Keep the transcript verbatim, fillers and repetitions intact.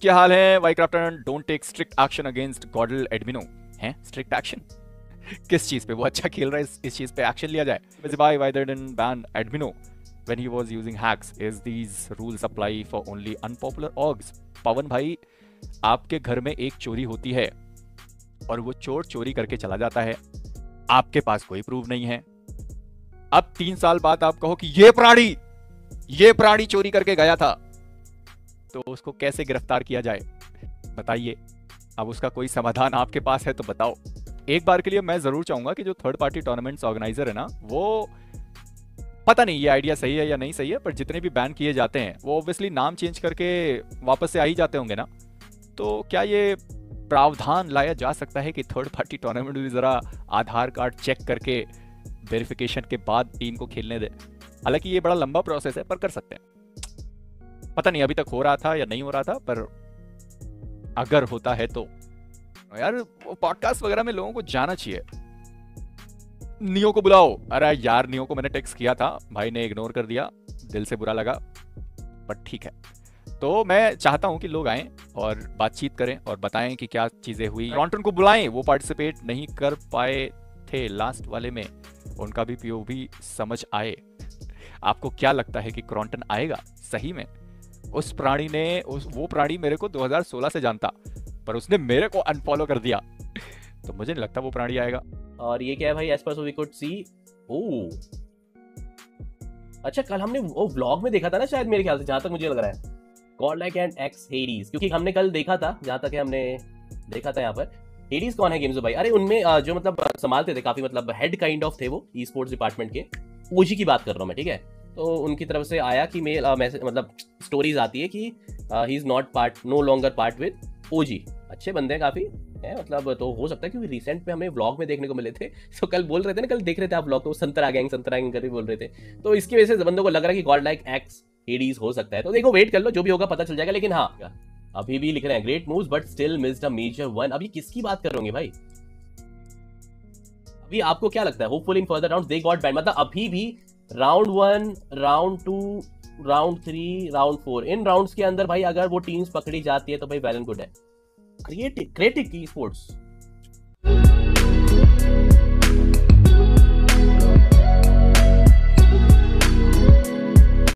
क्या हाल है वाईक्राफ्टन? Don't take strict action against GodL एडमिनो। हैं स्ट्रिक्ट एक्शन किस चीज पे? वो अच्छा खेल रहा है, इस, इस चीज पे एक्शन लिया जाए? Why why they didn't ban Admino when he was using hacks? Is these rules apply for only unpopular orgs? पवन भाई, आपके घर में एक चोरी होती है और वो चोर चोरी करके चला जाता है, आपके पास कोई प्रूफ नहीं है। अब तीन साल बाद आप कहो कि ये प्राणी ये प्राणी चोरी करके गया था, तो उसको कैसे गिरफ्तार किया जाए बताइए? अब उसका कोई समाधान आपके पास है तो बताओ। एक बार के लिए मैं जरूर चाहूंगा कि जो थर्ड पार्टी टूर्नामेंट्स ऑर्गेनाइजर है ना, वो पता नहीं ये आइडिया सही है या नहीं सही है, पर जितने भी बैन किए जाते हैं वो ऑब्वियसली नाम चेंज करके वापस से आ ही जाते होंगे ना। तो क्या ये प्रावधान लाया जा सकता है कि थर्ड पार्टी टूर्नामेंट भी जरा आधार कार्ड चेक करके वेरिफिकेशन के बाद टीम को खेलने दे? हालांकि ये बड़ा लंबा प्रोसेस है, पर कर सकते हैं। पता नहीं अभी तक हो रहा था या नहीं हो रहा था, पर अगर होता है तो यार वो पॉडकास्ट वगैरह में लोगों को जाना चाहिए। नियो को बुलाओ। अरे यार, नियो को मैंने टेक्स्ट किया था, भाई ने इग्नोर कर दिया, दिल से बुरा लगा, बट ठीक है। तो मैं चाहता हूं कि लोग आएं और बातचीत करें और बताएं कि क्या चीजें हुई। क्रॉन्टन को बुलाएं, वो पार्टिसिपेट नहीं कर पाए थे लास्ट वाले में, उनका भी पीओवी समझ आए। आपको क्या लगता है कि क्रॉन्टन आएगा सही में? उस प्राणी ने उस वो प्राणी मेरे को दो हज़ार सोलह से जानता, पर उसने मेरे को अनफॉलो कर दिया, तो मुझे नहीं लगता वो प्राणी आएगा। और ये क्या है भाई? As per so we could see. ओह अच्छा, कल हमने वो व्लॉग में देखा था ना शायद, मेरे ख्याल से, जहां तक मुझे लग रहा है, गॉडलाइक एंड एक्स हेडीज, क्योंकि हमने कल देखा था, जहां तक हमने देखा था यहाँ पर। हेडीज कौन है गेम्स भाई? अरे उनमें जो मतलब संभालते थे, काफी मतलब हेड काइंड ऑफ थे वो, ई स्पोर्ट्स डिपार्टमेंट के। ओजी की बात कर रहा हूँ मैं, ठीक है? तो उनकी तरफ से आया कि मेल मैसेज, मतलब स्टोरीज आती है कि he is not part, no longer part with OG. अच्छे बंदे हैं काफी है, मतलब तो हो सकता है, क्योंकि रिसेंट में हमें व्लॉग में देखने को मिले थे। तो कल बोल रहे थे ना, कल देख रहे थे आप व्लॉग, तो संतरा गैंग संतरा गैंग करके बोल रहे थे। तो इसकी वजह से बंदों को लग रहा है कि गॉड लाइक एक्स हेडीज हो सकता है। तो देखो, वेट कर लो, जो भी होगा पता चल जाएगा। लेकिन हाँ, अभी भी लिख रहे हैं great moves but still missed a major one. अभी किसकी बात कर रहे भाई? अभी आपको क्या लगता है? Hopeful in further round they got ban, मतलब अभी भी round one, round two, round three, round four, in rounds के अंदर भाई अगर वो टीम्स पकड़ी जाती है तो भाई वेल एंड गुड है। क्रिएटिव क्रिएटिव की स्पोर्ट्स